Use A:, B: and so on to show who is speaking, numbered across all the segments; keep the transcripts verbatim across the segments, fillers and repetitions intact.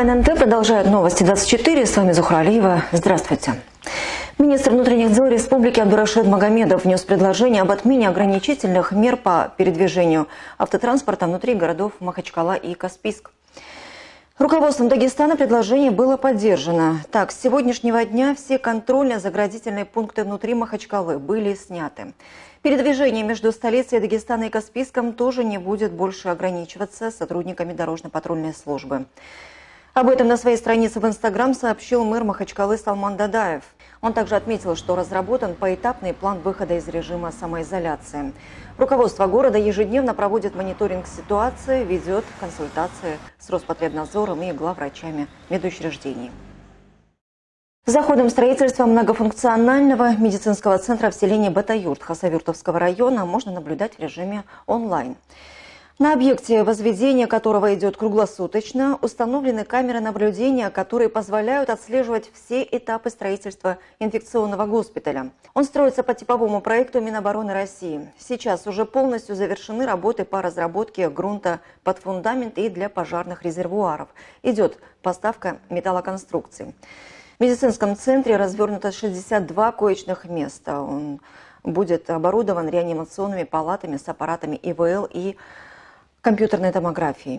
A: ОННТ продолжает новости двадцать четыре. С вами Зухра Алиева. Здравствуйте. Министр внутренних дел Республики Абдурашид Магомедов внес предложение об отмене ограничительных мер по передвижению автотранспорта внутри городов Махачкала и Каспийск. Руководством Дагестана предложение было поддержано. Так, с сегодняшнего дня все контрольно-заградительные пункты внутри Махачкалы были сняты. Передвижение между столицей Дагестана и Каспийском тоже не будет больше ограничиваться сотрудниками дорожно-патрульной службы. Об этом на своей странице в Инстаграм сообщил мэр Махачкалы Салман Дадаев. Он также отметил, что разработан поэтапный план выхода из режима самоизоляции. Руководство города ежедневно проводит мониторинг ситуации, ведет консультации с Роспотребнадзором и главврачами медучреждений. За ходом строительства многофункционального медицинского центра в селении Батаюрт Хасавюртовского района можно наблюдать в режиме онлайн. На объекте, возведение которого идет круглосуточно, установлены камеры наблюдения, которые позволяют отслеживать все этапы строительства инфекционного госпиталя. Он строится по типовому проекту Минобороны России. Сейчас уже полностью завершены работы по разработке грунта под фундамент и для пожарных резервуаров. Идет поставка металлоконструкций. В медицинском центре развернуто шестьдесят два коечных места. Он будет оборудован реанимационными палатами с аппаратами И В Л и компьютерной томографией.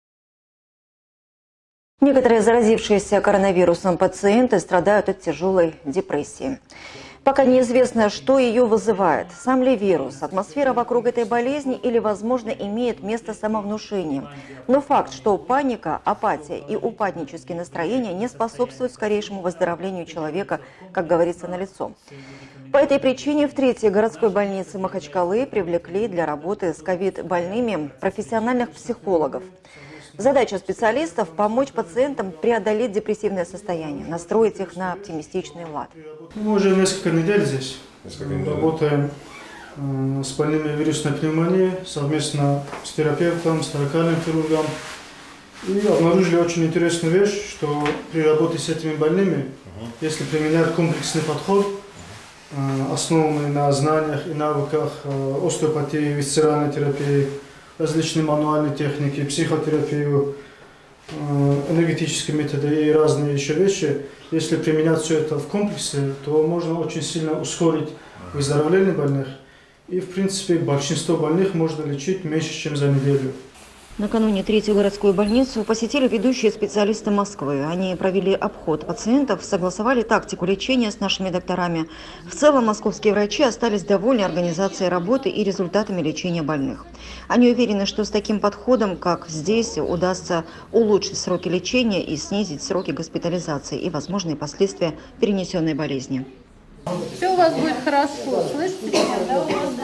A: Некоторые заразившиеся коронавирусом пациенты страдают от тяжелой депрессии. Пока неизвестно, что ее вызывает. Сам ли вирус, атмосфера вокруг этой болезни или, возможно, имеет место самовнушение. Но факт, что паника, апатия и упаднические настроения не способствуют скорейшему выздоровлению человека, как говорится, налицо. По этой причине в третьей городской больнице Махачкалы привлекли для работы с ковид-больными профессиональных психологов. Задача специалистов – помочь пациентам преодолеть депрессивное состояние, настроить их на оптимистичный лад.
B: Мы уже несколько недель здесь несколько недель. Работаем э, с больными вирусной пневмонией, совместно с терапевтом, с торакальным хирургом. И обнаружили очень интересную вещь, что при работе с этими больными, uh-huh. если применять комплексный подход, э, основанный на знаниях и навыках э, остеопатии, висцеральной терапии, различные мануальные техники, психотерапию, энергетические методы и разные еще вещи. Если применять все это в комплексе, то можно очень сильно ускорить выздоровление больных. И, в принципе, большинство больных можно лечить меньше, чем за неделю.
A: Накануне третью городскую больницу посетили ведущие специалисты Москвы. Они провели обход пациентов, согласовали тактику лечения с нашими докторами. В целом московские врачи остались довольны организацией работы и результатами лечения больных. Они уверены, что с таким подходом, как здесь, удастся улучшить сроки лечения и снизить сроки госпитализации и возможные последствия перенесенной болезни.
C: Все у вас будет хорошо, слышите меня? Да, у вас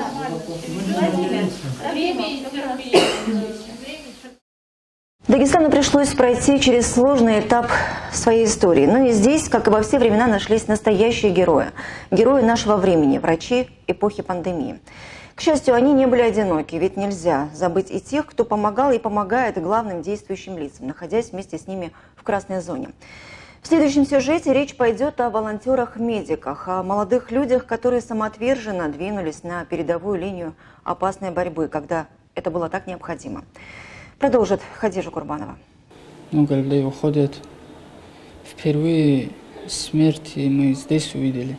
C: время и терпение.
A: Дагестану пришлось пройти через сложный этап своей истории. Но и здесь, как и во все времена, нашлись настоящие герои. Герои нашего времени, врачи эпохи пандемии. К счастью, они не были одиноки, ведь нельзя забыть и тех, кто помогал и помогает главным действующим лицам, находясь вместе с ними в красной зоне. В следующем сюжете речь пойдет о волонтерах-медиках, о молодых людях, которые самоотверженно двинулись на передовую линию опасной борьбы, когда это было так необходимо. Продолжит Хадижа Курбанова.
D: Много людей уходят. Впервые смерти мы здесь увидели.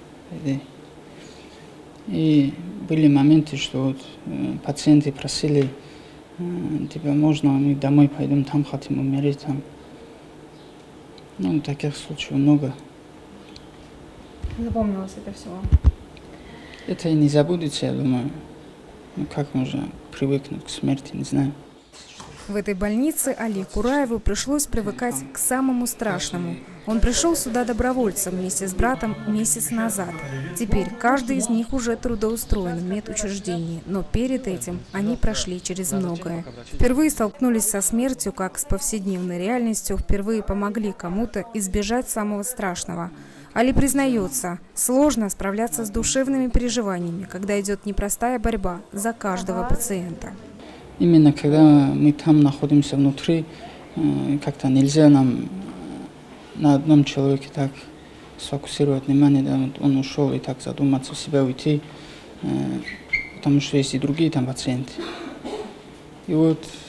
D: И были моменты, что вот пациенты просили, тебя можно, мы домой пойдем, там хотим умереть. Там. Ну, таких случаев много.
C: Запомнилось это все?
D: Это и не забудется, я думаю. Ну, как можно привыкнуть к смерти, не знаю.
E: В этой больнице Али Кураеву пришлось привыкать к самому страшному. Он пришел сюда добровольцем вместе с братом месяц назад. Теперь каждый из них уже трудоустроен в медучреждении, но перед этим они прошли через многое. Впервые столкнулись со смертью, как с повседневной реальностью, впервые помогли кому-то избежать самого страшного. Али признается, сложно справляться с душевными переживаниями, когда идет непростая борьба за каждого пациента.
D: Именно когда мы там находимся внутри, как-то нельзя нам на одном человеке так сфокусировать внимание, да, вот он ушел и так задуматься, в себя уйти, потому что есть и другие там пациенты. И вот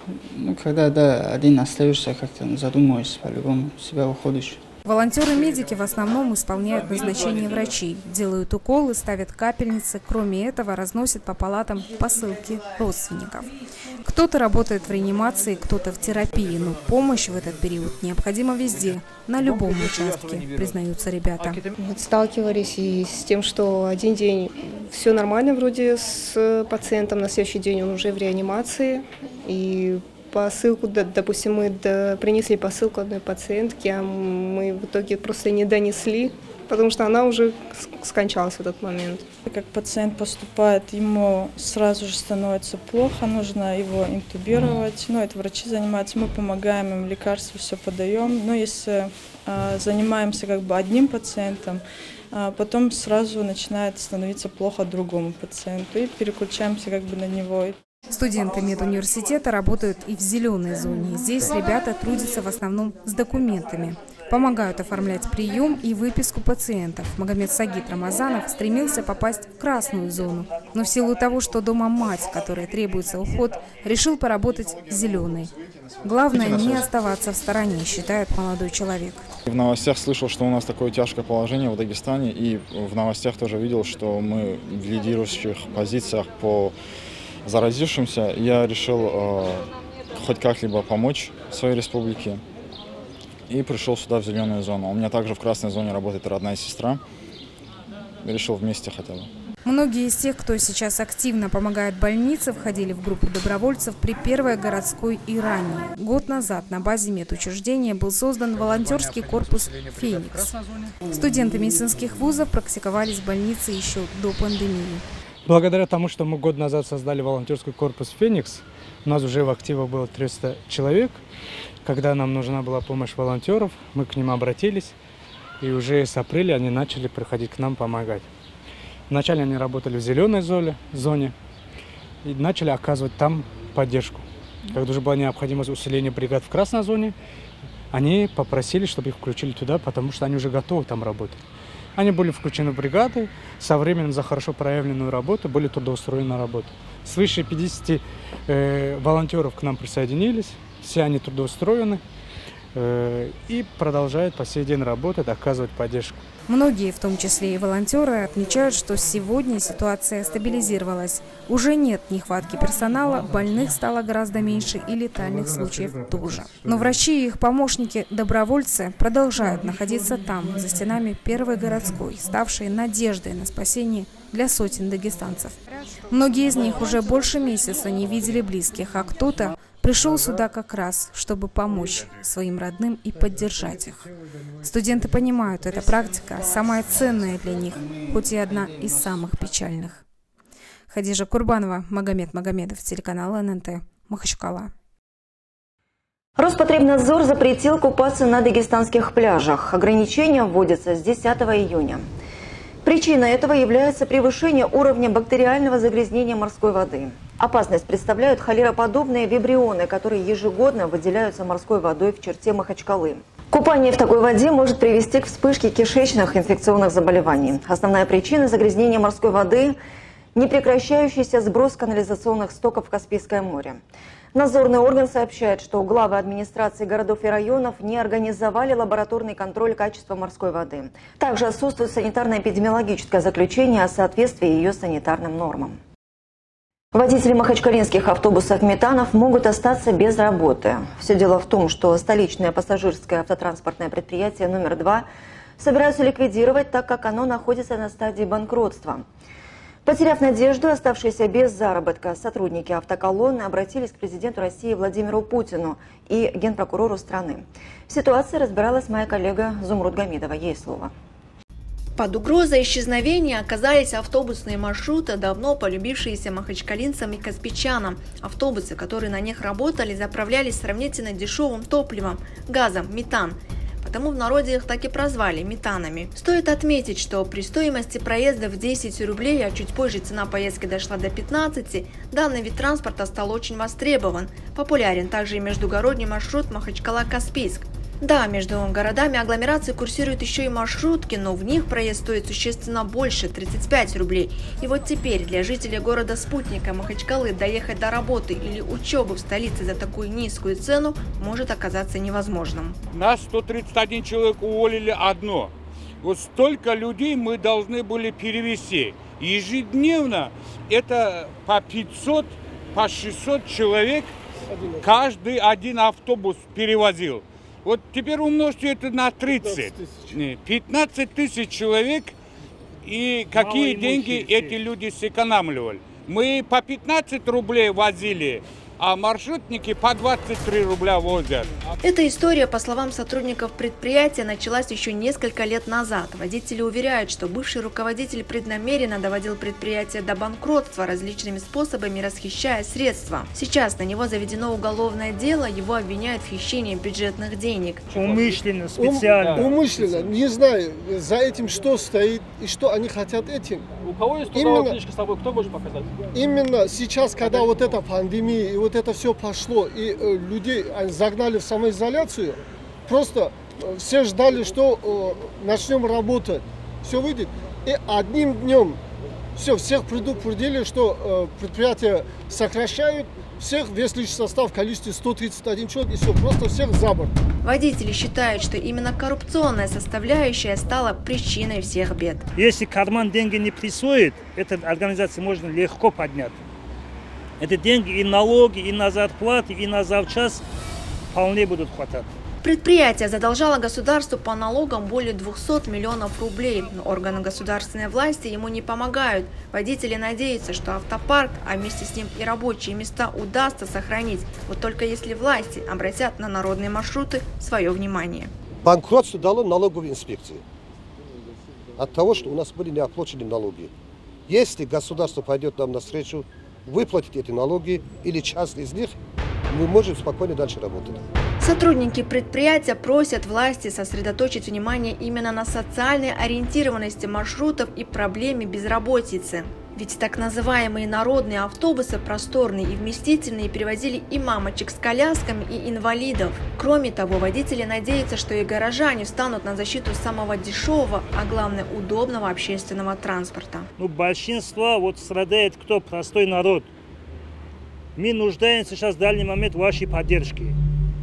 D: Ну, когда да, один остаешься, как-то задумываешься, по-любому себя уходишь.
E: Волонтеры-медики в основном исполняют назначения врачей, делают уколы, ставят капельницы. Кроме этого, разносят по палатам посылки родственников. Кто-то работает в реанимации, кто-то в терапии, но помощь в этот период необходима везде, на любом участке, признаются ребята.
F: Вот сталкивались и с тем, что один день все нормально вроде с пациентом, на следующий день он уже в реанимации. И посылку, допустим, мы принесли посылку одной пациентке, а мы в итоге просто не донесли, потому что она уже скончалась в этот момент.
G: Как пациент поступает, ему сразу же становится плохо, нужно его интубировать. Ну, это врачи занимаются, мы помогаем им, лекарства все подаем. Но если э, занимаемся как бы одним пациентом, э, потом сразу начинает становиться плохо другому пациенту и переключаемся как бы на него.
E: Студенты медуниверситета работают и в зеленой зоне. Здесь ребята трудятся в основном с документами. Помогают оформлять прием и выписку пациентов. Магомед Сагит Рамазанов стремился попасть в красную зону. Но в силу того, что дома мать, которой требуется уход, решил поработать в зеленой. Главное не оставаться в стороне, считает молодой человек.
H: В новостях слышал, что у нас такое тяжкое положение в Дагестане. И в новостях тоже видел, что мы в лидирующих позициях по заразившимся. Я решил э, хоть как-либо помочь своей республике и пришел сюда, в зеленую зону. У меня также в красной зоне работает родная сестра. Решил вместе хотя бы.
E: Многие из тех, кто сейчас активно помогает больнице, входили в группу добровольцев при Первой городской и ранее. Год назад на базе медучреждения был создан волонтерский корпус «Феникс». Студенты медицинских вузов практиковались в больнице еще до пандемии.
I: Благодаря тому, что мы год назад создали волонтерский корпус «Феникс», у нас уже в активах было триста человек. Когда нам нужна была помощь волонтеров, мы к ним обратились, и уже с апреля они начали приходить к нам помогать. Вначале они работали в зеленой зоне, зоне и начали оказывать там поддержку. Когда уже была необходимость усиления бригад в красной зоне, они попросили, чтобы их включили туда, потому что они уже готовы там работать. Они были включены в бригады, со временем за хорошо проявленную работу были трудоустроены на работу. Свыше пятидесяти э, волонтеров к нам присоединились, все они трудоустроены э, и продолжают по сей день работать, оказывать поддержку.
E: Многие, в том числе и волонтеры, отмечают, что сегодня ситуация стабилизировалась. Уже нет нехватки персонала, больных стало гораздо меньше и летальных случаев тоже. Но врачи и их помощники-добровольцы продолжают находиться там, за стенами Первой городской, ставшей надеждой на спасение для сотен дагестанцев. Многие из них уже больше месяца не видели близких, а кто-то пришел сюда как раз, чтобы помочь своим родным и поддержать их. Студенты понимают, эта практика самая ценная для них, хоть и одна из самых печальных. Хадижа Курбанова, Магомед Магомедов, телеканал эн эн тэ, Махачкала.
A: Роспотребнадзор запретил купаться на дагестанских пляжах. Ограничения вводятся с десятого июня. Причиной этого является превышение уровня бактериального загрязнения морской воды. Опасность представляют холероподобные вибрионы, которые ежегодно выделяются морской водой в черте Махачкалы. Купание в такой воде может привести к вспышке кишечных инфекционных заболеваний. Основная причина загрязнения морской воды – непрекращающийся сброс канализационных стоков в Каспийское море. Надзорный орган сообщает, что главы администрации городов и районов не организовали лабораторный контроль качества морской воды. Также отсутствует санитарно-эпидемиологическое заключение о соответствии ее санитарным нормам. Водители махачкалинских автобусов «Метанов» могут остаться без работы. Все дело в том, что столичное пассажирское автотранспортное предприятие номер два собираются ликвидировать, так как оно находится на стадии банкротства. Потеряв надежду, оставшиеся без заработка сотрудники автоколонны обратились к президенту России Владимиру Путину и генпрокурору страны. В ситуации разбиралась моя коллега Зумруд Гамидова. Ей слово.
J: Под угрозой исчезновения оказались автобусные маршруты, давно полюбившиеся махачкалинцам и каспичанам. Автобусы, которые на них работали, заправлялись сравнительно дешевым топливом – газом, метан. Потому в народе их так и прозвали – метанами. Стоит отметить, что при стоимости проезда в десять рублей, а чуть позже цена поездки дошла до пятнадцати, данный вид транспорта стал очень востребован. Популярен также и междугородний маршрут Махачкала-Каспийск. Да, между городами агломерации курсируют еще и маршрутки, но в них проезд стоит существенно больше – тридцать пять рублей. И вот теперь для жителей города-спутника Махачкалы доехать до работы или учебы в столице за такую низкую цену может оказаться невозможным.
K: Нас сто тридцать один человек уволили одно. Вот столько людей мы должны были перевести. Ежедневно это по пятьсот, по шестьсот человек каждый один автобус перевозил. Вот теперь умножьте это на тридцать. пятнадцать тысяч человек, и какие деньги эти люди сэкономливали. Мы по пятнадцать рублей возили, а маршрутники по двадцать три рубля возят.
J: Эта история, по словам сотрудников предприятия, началась еще несколько лет назад. Водители уверяют, что бывший руководитель преднамеренно доводил предприятие до банкротства различными способами, расхищая средства. Сейчас на него заведено уголовное дело, его обвиняют в хищении бюджетных денег.
L: Умышленно, специально.
M: Ум, умышленно. Не знаю, за этим что стоит и что они хотят этим.
L: У кого есть трудовая книжка с собой, кто может показать?
M: Именно сейчас, когда вот эта пандемия и вот это все пошло, и э, людей загнали в самоизоляцию, просто э, все ждали, что э, начнем работать, все выйдет. И одним днем все, всех предупредили, что э, предприятия сокращают, всех, весь личный состав в количестве сто тридцать один человек, и все, просто всех за борт.
J: Водители считают, что именно коррупционная составляющая стала причиной всех бед.
L: Если карман деньги не присвоит, эту организацию можно легко поднять. Это деньги и налоги, и на зарплаты, и на завчас вполне будут хватать.
J: Предприятие задолжало государству по налогам более двухсот миллионов рублей, но органы государственной власти ему не помогают. Водители надеются, что автопарк, а вместе с ним и рабочие места удастся сохранить, вот только если власти обратят на народные маршруты свое внимание.
N: Банкротство дало налоговой инспекции от того, что у нас были неоплаченные налоги. Если государство пойдет нам навстречу, выплатить эти налоги или часть из них, мы можем спокойно дальше работать.
J: Сотрудники предприятия просят власти сосредоточить внимание именно на социальной ориентированности маршрутов и проблеме безработицы. Ведь так называемые народные автобусы просторные и вместительные перевозили и мамочек с колясками, и инвалидов. Кроме того, водители надеются, что и горожане встанут на защиту самого дешевого, а главное удобного общественного транспорта.
L: Ну, большинство вот страдает кто? Простой народ. Мы нуждаемся сейчас в данный момент в вашей поддержке.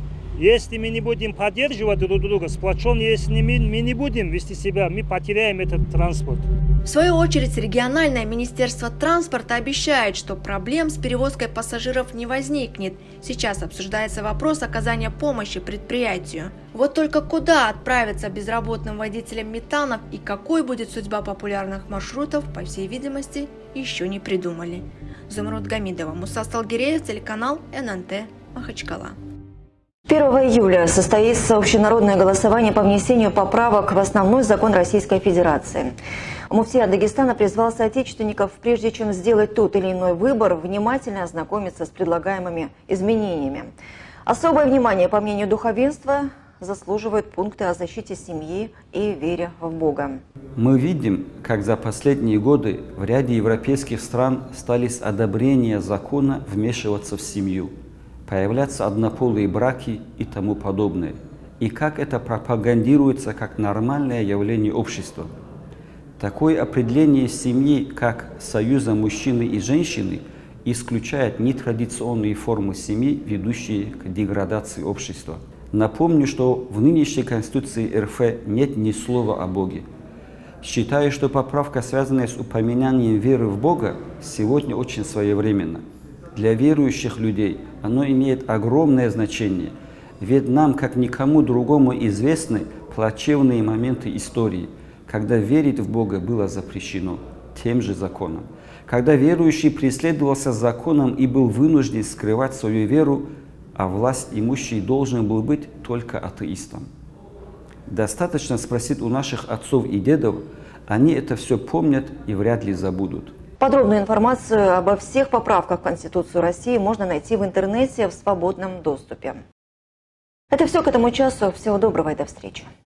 L: Если мы не будем поддерживать друг друга, сплоченно, если мы, мы не будем вести себя, мы потеряем этот транспорт.
J: В свою очередь, региональное министерство транспорта обещает, что проблем с перевозкой пассажиров не возникнет. Сейчас обсуждается вопрос оказания помощи предприятию. Вот только куда отправиться безработным водителям метанов и какой будет судьба популярных маршрутов, по всей видимости, еще не придумали. Зумруд Гамидова, Муса Сталгиреев, телеканал эн эн тэ, Махачкала.
A: первого июля состоится общенародное голосование по внесению поправок в основной закон Российской Федерации. Муфтий Дагестана призвал соотечественников, прежде чем сделать тот или иной выбор, внимательно ознакомиться с предлагаемыми изменениями. Особое внимание, по мнению духовенства, заслуживают пункты о защите семьи и вере в Бога.
O: Мы видим, как за последние годы в ряде европейских стран стали с одобрения закона вмешиваться в семью, появляться однополые браки и тому подобное, и как это пропагандируется как нормальное явление общества. Такое определение семьи как союза мужчины и женщины исключает нетрадиционные формы семьи, ведущие к деградации общества. Напомню, что в нынешней Конституции эр эф нет ни слова о Боге. Считаю, что поправка, связанная с упоминанием веры в Бога, сегодня очень своевременна. Для верующих людей оно имеет огромное значение, ведь нам, как никому другому, известны плачевные моменты истории, когда верить в Бога было запрещено тем же законом, когда верующий преследовался законом и был вынужден скрывать свою веру, а власть имущий должен был быть только атеистом. Достаточно спросить у наших отцов и дедов, они это все помнят и вряд ли забудут.
A: Подробную информацию обо всех поправках в Конституцию России можно найти в интернете в свободном доступе. Это все к этому часу. Всего доброго и до встречи.